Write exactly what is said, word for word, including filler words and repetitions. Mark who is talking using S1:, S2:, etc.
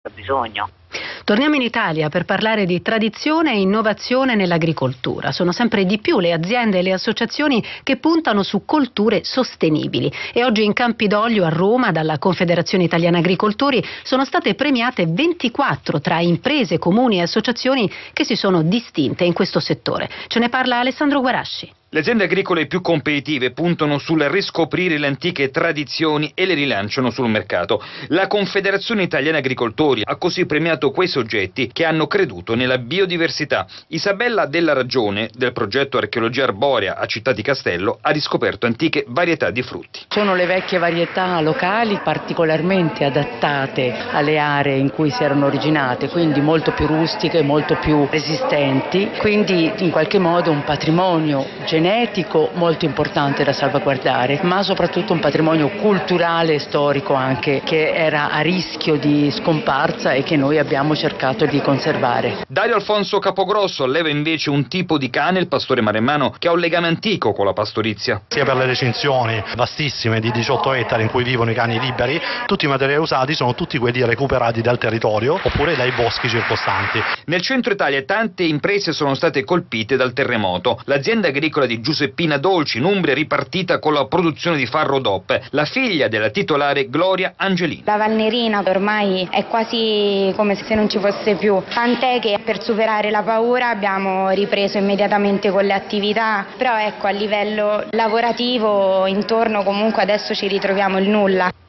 S1: bisogno.
S2: Torniamo in Italia per parlare di tradizione e innovazione nell'agricoltura. Sono sempre di più le aziende e le associazioni che puntano su colture sostenibili e oggi in Campidoglio a Roma dalla Confederazione Italiana Agricoltori sono state premiate ventiquattro tra imprese, comuni e associazioni che si sono distinte in questo settore. Ce ne parla Alessandro Guarasci.
S3: Le aziende agricole più competitive puntano sul riscoprire le antiche tradizioni e le rilanciano sul mercato. La Confederazione Italiana Agricoltori ha così premiato quei soggetti che hanno creduto nella biodiversità. Isabella Della Ragione, del progetto Archeologia Arborea a Città di Castello, ha riscoperto antiche varietà di frutti.
S4: Sono le vecchie varietà locali particolarmente adattate alle aree in cui si erano originate, quindi molto più rustiche, molto più resistenti, quindi in qualche modo un patrimonio genetico genetico molto importante da salvaguardare, ma soprattutto un patrimonio culturale e storico anche che era a rischio di scomparsa e che noi abbiamo cercato di conservare.
S3: Dario Alfonso Capogrosso alleva invece un tipo di cane, il pastore maremmano, che ha un legame antico con la pastorizia.
S5: Sia per le recinzioni vastissime di diciotto ettari in cui vivono i cani liberi, tutti i materiali usati sono tutti quelli recuperati dal territorio oppure dai boschi circostanti.
S3: Nel centro Italia tante imprese sono state colpite dal terremoto. L'azienda agricola di Giuseppina Dolci in Umbria è ripartita con la produzione di farro D O P, la figlia della titolare Gloria Angelini.
S6: La Valnerina ormai è quasi come se non ci fosse più, tant'è che per superare la paura abbiamo ripreso immediatamente con le attività, però ecco a livello lavorativo intorno comunque adesso ci ritroviamo il nulla.